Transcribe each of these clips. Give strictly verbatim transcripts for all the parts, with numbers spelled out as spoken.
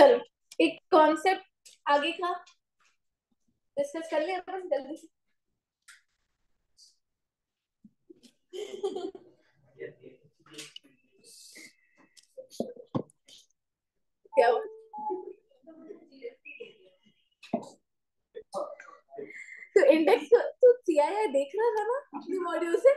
चलो एक कॉन्सेप्ट आगे का डिस्कस कर ले अपन जल्दी से। क्या हुआ? तो इंडेक्स तो सीआईआई देख रहा था ना अपनी मॉड्यूल से।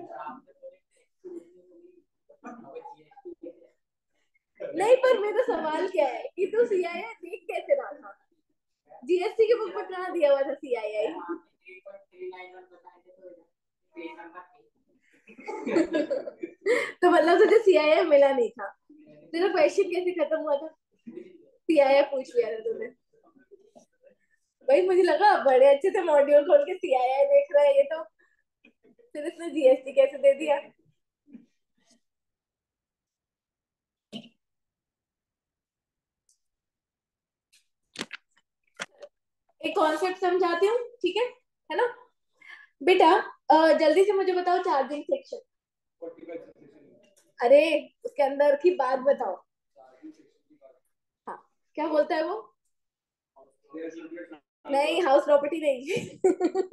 नहीं, पर मेरा सवाल क्या है कि तू सीआईआई देख कैसे रहा था? जीएसटी के बुक में कहाँ दिया हुआ था सीआईआई? तो मतलब तुझे सीआईआई मिला नहीं था? तेरा क्वेश्चन कैसे खत्म हुआ था? सीआईआई पूछ लिया था तूने? भाई मुझे लगा बड़े अच्छे से मॉड्यूल खोल के सीआईआई देख रहा है ये, तो फिर इसने जीएसटी कैसे दे दिया? एक कॉन्सेप्ट समझाती हूँ, ठीक है है ना बेटा? अ, जल्दी से मुझे बताओ चार्जिंग सेक्शन। अरे उसके अंदर की बात बताओ। हाँ, क्या बोलता है वो? नहीं, हाउस प्रॉपर्टी नहीं।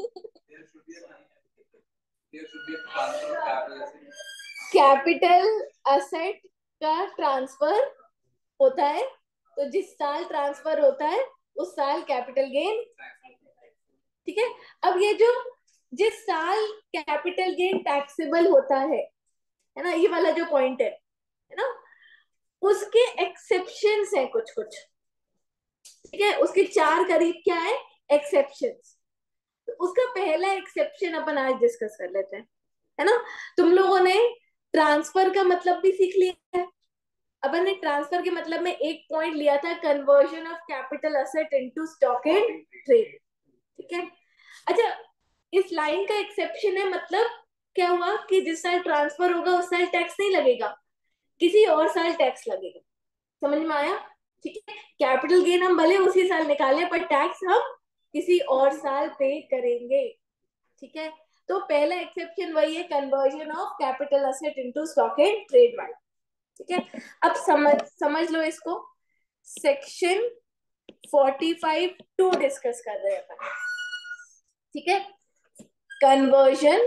कैपिटल असेट का ट्रांसफर होता है, तो जिस साल ट्रांसफर होता है उस साल कैपिटल गेन। ठीक है, अब ये जो जिस साल कैपिटल गेन टैक्सेबल होता है है ना, ये वाला जो पॉइंट है है ना, उसके एक्सेप्शंस है कुछ कुछ। ठीक है, उसके चार करीब क्या है एक्सेप्शंस। तो उसका पहला एक्सेप्शन अपन आज डिस्कस कर लेते हैं, है ना। तुम लोगों ने ट्रांसफर का मतलब भी सीख लिया है। अपन ने ट्रांसफर के मतलब में एक पॉइंट लिया था, conversion of capital asset into stock and trade. ठीक है, अच्छा इस लाइन का एक्सेप्शन है, मतलब क्या हुआ कि जिस साल ट्रांसफर होगा उस साल टैक्स नहीं लगेगा, किसी और साल टैक्स लगेगा। समझ में आया? ठीक है, कैपिटल गेन हम भले उसी साल निकाले पर टैक्स हम किसी और साल पे करेंगे। ठीक है, तो पहला एक्सेप्शन वही है, conversion of capital asset into stock and trade wise. ठीक है, अब समझ समझ लो इसको। Section forty five two discuss कर रहे हैं अपन। ठीक है, conversion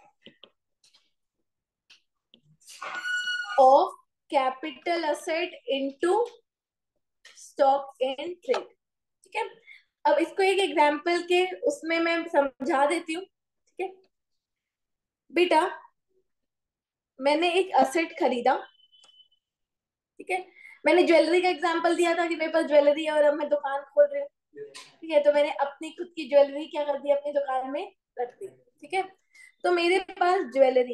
of capital asset into stock and trade. ठीक है, अब इसको एक एग्जांपल के उसमें मैं समझा देती हूँ। ठीक है बेटा, मैंने एक असेट खरीदा। ठीक है, मैंने ज्वेलरी का एग्जांपल दिया था कि मेरे पास ज्वेलरी है और अब मैं दुकान खोल रही हूँ। ठीक है, तो मैंने अपनी खुद की ज्वेलरी क्या कर दी, अपनी दुकान में रख दी। ठीक है, तो मेरे पास ज्वेलरी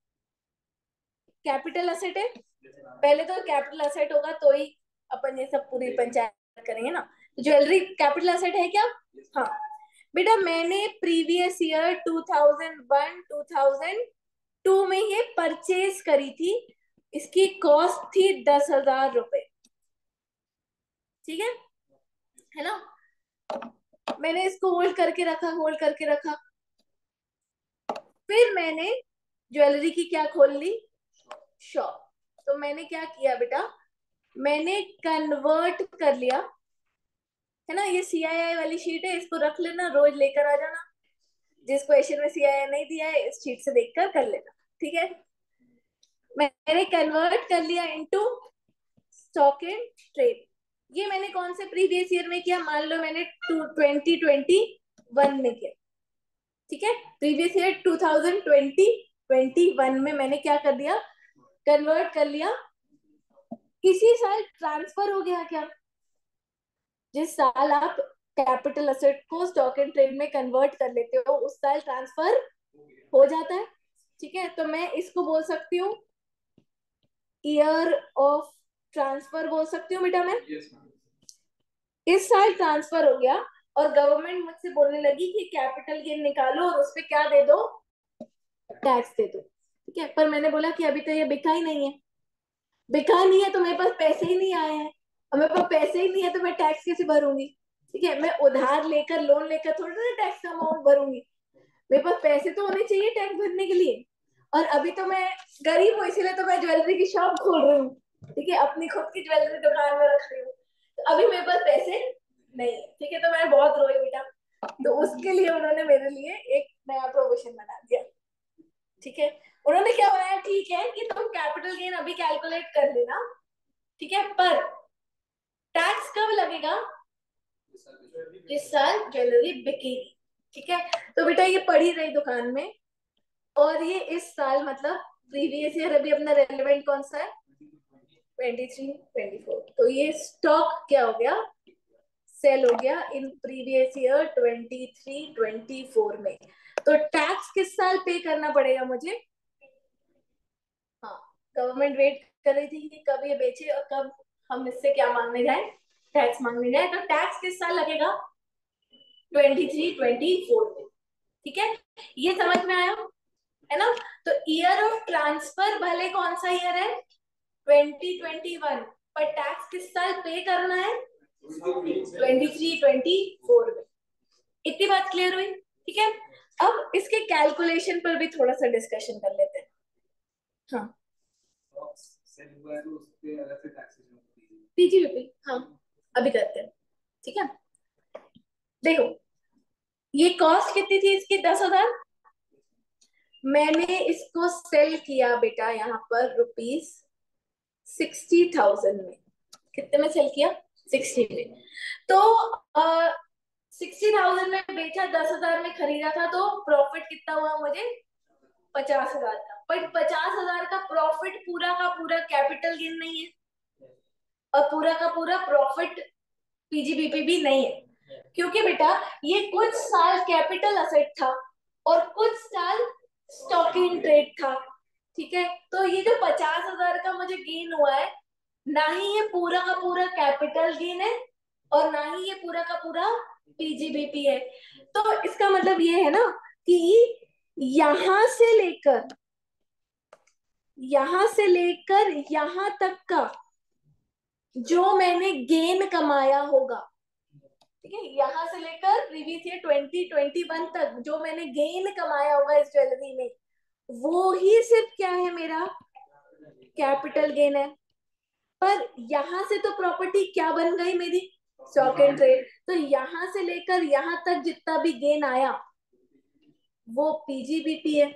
कैपिटल असेट है। पहले तो कैपिटल असेट होगा तो ही अपन ये सब पूरी पंचायत करेंगे ना। ज्वेलरी कैपिटल असेट है क्या? हाँ बेटा, मैंने previous year two thousand one two thousand two में ये परचेज करी थी। इसकी कॉस्ट थी दस हजार रुपए। ठीक है है ना, मैंने इसको होल्ड करके रखा, होल्ड करके रखा। फिर मैंने ज्वेलरी की क्या खोल ली, शॉप। तो मैंने क्या किया बेटा, मैंने कन्वर्ट कर लिया, है ना। ये सीआईआई वाली शीट है, इसको रख लेना, रोज लेकर आ जाना। जिस क्वेश्चन में सीआईआई नहीं दिया है इस शीट से देखकर कर लेना। ठीक है, मैंने कन्वर्ट कर लिया इनटू स्टॉक एंड ट्रेड। ये मैंने कौन से प्रीवियस ईयर में किया, मान लो मैंने ट्वेंटी ट्वेंटी वन में किया। ठीक है, previous year two thousand twenty twenty one में मैंने क्या कर दिया, कन्वर्ट कर लिया। इसी साल ट्रांसफर हो गया क्या, जिस साल आप कैपिटल असेट को स्टॉक एंड ट्रेड में कन्वर्ट कर लेते हो उस साल ट्रांसफर हो जाता है। ठीक है, तो मैं इसको बोल सकती हूँ ईयर ऑफ ट्रांसफर बोल सकती हूँ बेटा मैं। yes, इस साल ट्रांसफर हो गया और गवर्नमेंट मुझसे बोलने लगी कि कैपिटल गेन निकालो और उस पर क्या दे दो, टैक्स दे दो। ठीक है, पर मैंने बोला कि अभी तो ये बिका ही नहीं है। बिका नहीं है तो मेरे पास पैसे ही नहीं आए हैं, और मेरे पास पैसे ही नहीं है तो मैं टैक्स कैसे भरूंगी? ठीक है, मैं उधार लेकर लोन लेकर थोड़ी ना टैक्स का अमाउंट भरूंगी। मेरे पास पैसे तो होने चाहिए टैक्स भरने के लिए। और अभी तो मैं गरीब हूँ, इसीलिए तो मैं ज्वेलरी की शॉप खोल रही हूँ। ठीक है, अपनी खुद की ज्वेलरी दुकान में रख रही हूँ। तो अभी मेरे पास पैसे नहीं है, ठीक है, तो मैं बहुत रोई बेटा, तो उसके लिए उन्होंने मेरे लिए एक नया प्रोविजन बना दिया, ठीक है। उन्होंने क्या बनाया, ठीक है कि तुम कैपिटल गेन अभी कैलकुलेट कर लेना, ठीक है, पर टैक्स कब लगेगा, जिस साल ज्वेलरी बिकेगी, ठीक है। तो बेटा ये पड़ी रही दुकान में, और ये इस साल मतलब प्रीवियस ईयर, अभी अपना रेलेवेंट कौन सा है, ट्वेंटी थ्री ट्वेंटी फोर, तो ये स्टॉक क्या हो गया, सेल हो गया in previous year twenty three twenty four में। तो टैक्स किस साल पे करना पड़ेगा मुझे, हाँ, गवर्नमेंट वेट कर रही थी कि कब ये बेचे और कब हम इससे क्या मांगने जाए, टैक्स मांगने जाए, तो टैक्स किस साल लगेगा, ट्वेंटी थ्री ट्वेंटी फोर में, ठीक है। ये समझ में आया है ना। तो ईयर ऑफ ट्रांसफर भले कौन सा ईयर है, ट्वेंटी ट्वेंटी वन, पर टैक्स किस साल पे करना है, ट्वेंटी थ्री ट्वेंटी फोर में। इतनी बात क्लियर हुई, ठीक है। अब इसके कैलकुलेशन पर भी थोड़ा सा डिस्कशन कर लेते हैं। हाँ, पीजीबीपी, हाँ अभी करते हैं, ठीक है। देखो ये कॉस्ट कितनी थी इसकी, दस हजार। मैंने इसको सेल किया बेटा यहाँ पर रुपीज सिक्सटी थाउजेंड में। कितने में सेल किया, सिक्सटी में। तो सिक्सटी थाउजेंड में बेचा, दस हजार में खरीदा था, तो प्रॉफिट कितना हुआ मुझे, पचास हजार का। बट पचास हजार का प्रॉफिट पूरा का पूरा कैपिटल गेन नहीं है, और पूरा का पूरा प्रॉफिट पीजीबीपी भी नहीं है, क्योंकि बेटा ये कुछ साल कैपिटल असेट था और कुछ साल स्टॉक इन ट्रेड था, ठीक है। तो ये जो पचास हजार का मुझे गेन हुआ है, ना ही ये पूरा का पूरा कैपिटल गेन है और ना ही ये पूरा का पूरा पीजीबीपी है। तो इसका मतलब ये है ना कि यहां से लेकर यहां से लेकर यहां तक का जो मैंने गेन कमाया होगा, ठीक है, यहां से लेकर previous year twenty twenty one तक जो मैंने गेन कमाया होगा इस ज्वेलरी में, वो ही सिर्फ क्या है, मेरा कैपिटल गेन है। पर यहां से तो प्रॉपर्टी क्या बन गई मेरी, स्टॉक एंड ट्रेड। तो यहां से लेकर यहां तक जितना भी गेन आया वो पीजीबीपी है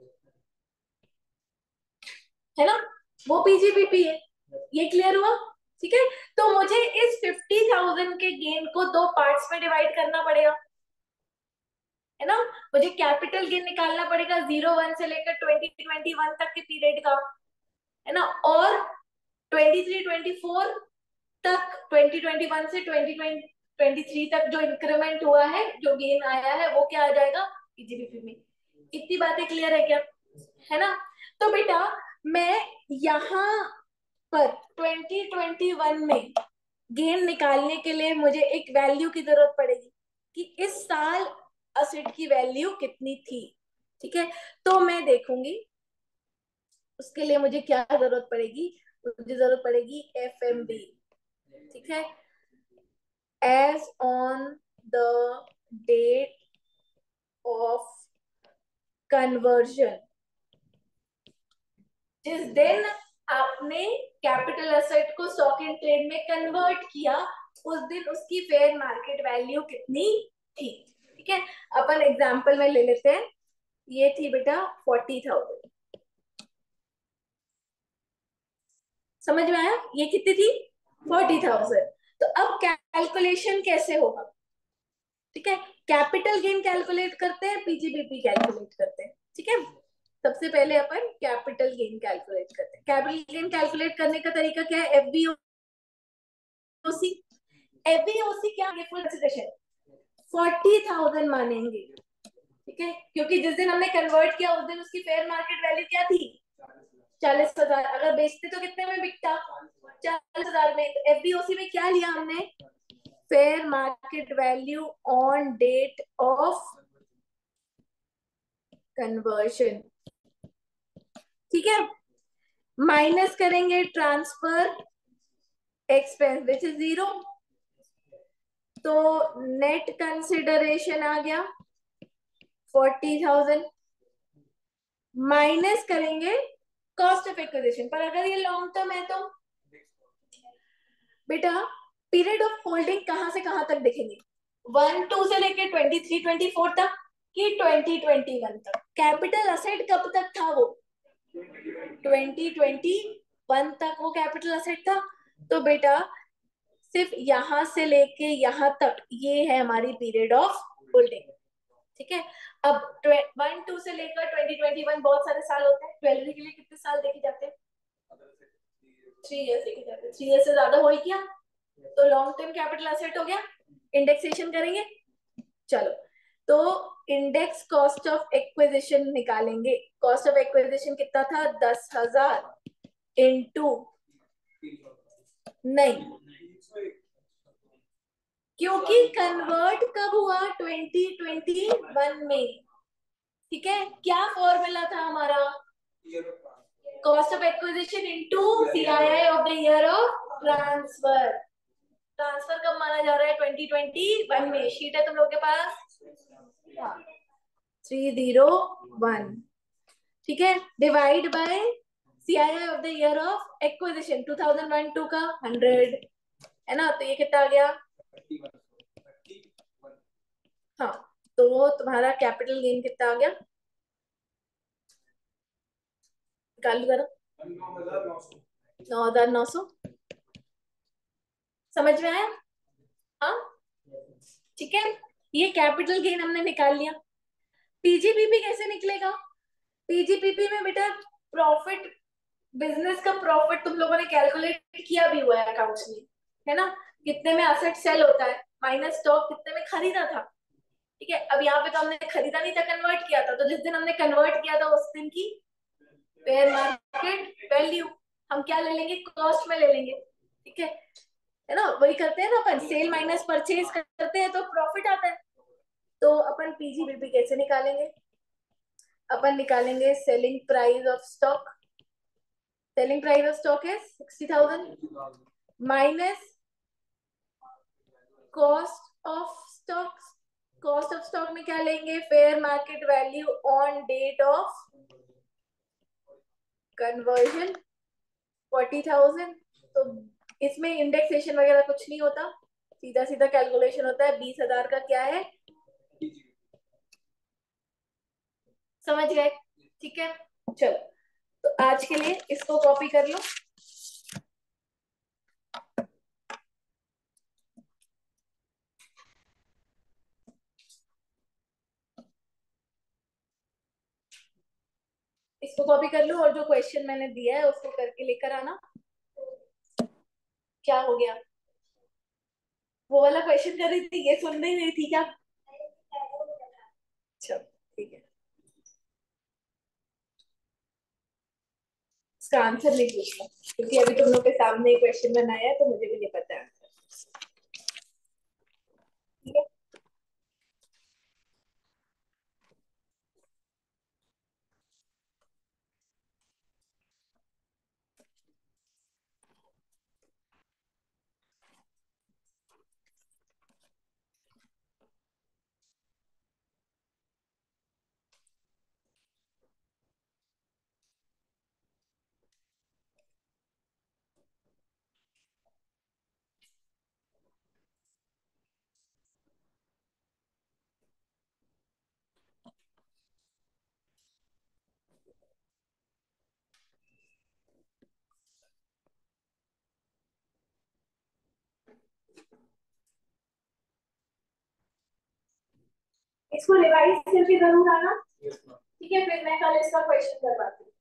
है ना, वो पीजीबीपी है। ये क्लियर हुआ, ठीक है। तो मुझे इस फिफ्टी थाउजेंड के गेन को दो पार्ट्स में डिवाइड करना पड़ेगा, है ना। मुझे कैपिटल गेन निकालना पड़ेगा जीरो वन से लेकर ट्वेंटी ट्वेंटी वन तक के पीरियड का, है ना, और ट्वेंटी थ्री ट्वेंटी फोर तक, ट्वेंटी ट्वेंटी वन से ट्वेंटी ट्वेंटी थ्री तक जो इंक्रीमेंट हुआ है, जो गेन आया है, वो क्या आ जाएगा पीजीबीपी में। इतनी बातें क्लियर है क्या, है ना। तो बेटा मैं यहाँ पर ट्वेंटी ट्वेंटी वन में गेन निकालने के लिए मुझे एक वैल्यू की जरूरत पड़ेगी कि इस साल असेट की वैल्यू कितनी थी, ठीक है। तो मैं देखूंगी उसके लिए मुझे क्या जरूरत पड़ेगी, मुझे जरूरत पड़ेगी एफ एम बी, ठीक है, as on the date of conversion. जिस दिन आपने कैपिटल एसेट को स्टॉक इन ट्रेड में कन्वर्ट किया, उस दिन उसकी फेयर मार्केट वैल्यू कितनी थी, ठीक है। अपन एग्जांपल में ले लेते हैं, ये थी बेटा फोर्टी थाउजेंड, समझ में आया, ये कितनी थी, फोर्टी थाउजेंड। तो अब कैलकुलेशन कैसे होगा, ठीक है। कैपिटल गेन कैलकुलेट करते हैं, पीजीबीपी कैलकुलेट करते हैं, ठीक है। सबसे पहले अपन कैपिटल गेन कैलकुलेट करते हैं। कैपिटल गेन कैलकुलेट करने का तरीका क्या है, एफबीओसी। एफबीओसी क्या है, फुल कंसिडरेशन फोर्टी थाउजेंड मानेंगे, ठीक है, क्योंकि जिस दिन हमने कन्वर्ट किया उस दिन उसकी फेयर मार्केट वैल्यू क्या थी, चालीस हजार। अगर बेचते तो कितने में बिकता, चालीस हजार में। तो एफबीओसी में क्या लिया हमने, fair market value on date of conversion, ठीक है। माइनस करेंगे transfer expense which is zero, तो नेट कंसिडरेशन आ गया फोर्टी थाउजेंड। माइनस करेंगे कॉस्ट ऑफ एक्विजिशन, पर अगर ये लॉन्ग टर्म है तो बेटा पीरियड ऑफ होल्डिंग कहां से कहां तक देखेंगे? वन टू से लेके ट्वेंटी थ्री ट्वेंटी फोर तक कि ट्वेंटी ट्वेंटी वन तक? कैपिटल असेट कब तक था वो? ट्वेंटी ट्वेंटी वन तक वो कैपिटल असेट था। तो बेटा सिर्फ यहां से लेके यहां तक ये है हमारी पीरियड ऑफ होल्डिंग। ठीक है। अब वन टू से लेकर ट्वेंटी ट्वेंटी वन बहुत सारे साल होते हैं। ज्वेलरी के लिए कितने साल देखे जाते हैं? थ्री इयर्स देखे जाते हैं। थ्री इयर्स से ज्यादा होल्ड किया तो लॉन्ग टर्म कैपिटल असेट हो गया। इंडेक्सेशन करेंगे। चलो, तो इंडेक्स कॉस्ट ऑफ एक्विजिशन निकालेंगे। कॉस्ट ऑफ एक्विजिशन कितना था? दस हजार इंटू, नहीं, क्योंकि कन्वर्ट कब हुआ? ट्वेंटी ट्वेंटी वन में। ठीक है। क्या फॉर्मूला था हमारा? Cost of acquisition into CII of the year of transfer. Transfer कब माना जा रहा है? ट्वेंटी ट्वेंटी वन में। शीट है तुम लोग के पास? हाँ, थ्री जीरो वन। ठीक है। Divide by CII of the year of acquisition two thousand one two का हंड्रेड, है ना? तो ये कितना आ गया? हाँ, तो तुम्हारा कैपिटल गेन कितना आ गया? निकालो जरा। नौ हजार नौ सौ। समझ में आया? हाँ, ठीक है। ये कैपिटल गेन हमने निकाल लिया। पीजीपीपी कैसे निकलेगा? पीजीपीपी में बेटा प्रॉफिट, बिजनेस का प्रॉफिट तुम लोगों ने कैलकुलेट किया भी हुआ है अकाउंट्स में, है ना? कितने में एसेट सेल होता है माइनस स्टॉक कितने में खरीदा था। ठीक है। अब यहाँ पे तो हमने खरीदा नहीं था, कन्वर्ट किया था। तो जिस दिन हमने कन्वर्ट किया था उस दिन की फेयर मार्केट वैल्यू हम क्या ले लेंगे? कॉस्ट में ले लेंगे। ठीक है, है ना? वही करते हैं ना अपन, सेल माइनस परचेज करते हैं तो प्रॉफिट आता है। तो अपन पीजीबीपी कैसे निकालेंगे? अपन निकालेंगे selling price of stock. Selling price of stock है sixty thousand minus cost of stock. Cost of stock में क्या लेंगे? Fair market value on date of conversion forty thousand. तो इसमें इंडेक्सेशन वगैरह कुछ नहीं होता, सीधा सीधा कैलकुलेशन होता है। बीस हजार का क्या है? समझ गए? ठीक है। चलो, तो आज के लिए इसको कॉपी कर लो। इसको कॉपी कर लो और जो क्वेश्चन मैंने दिया है उसको करके लेकर आना। क्या हो गया? वो वाला क्वेश्चन कर रही थी, ये सुन नहीं रही थी क्या? अच्छा, ठीक है। इसका आंसर नहीं पूछना क्योंकि अभी तुम लोग के सामने क्वेश्चन बनाया है तो मुझे भी नहीं पता आंसर। ठीक है। इसको रिवाइज करके जरूर आना। ठीक है, फिर मैं कल इसका क्वेश्चन करवाती हूँ।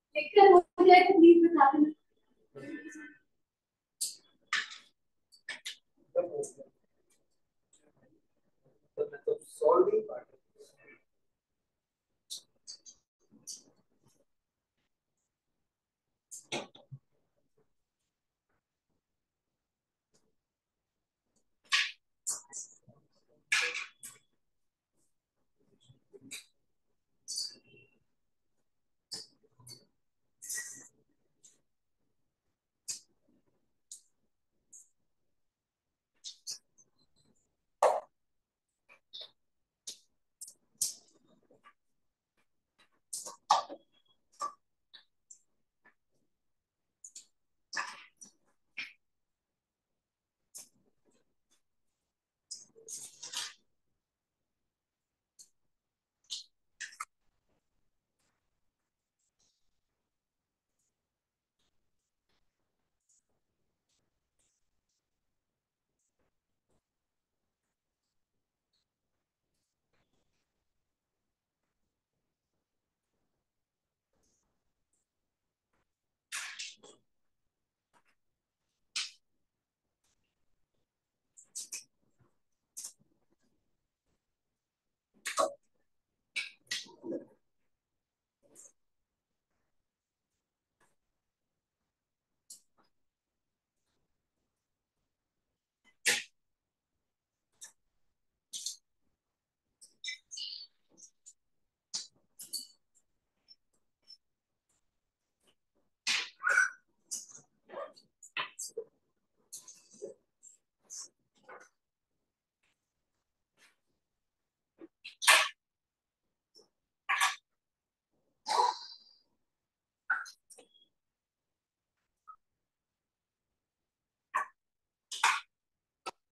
लेकर हो जाए तो प्लीज बता देना।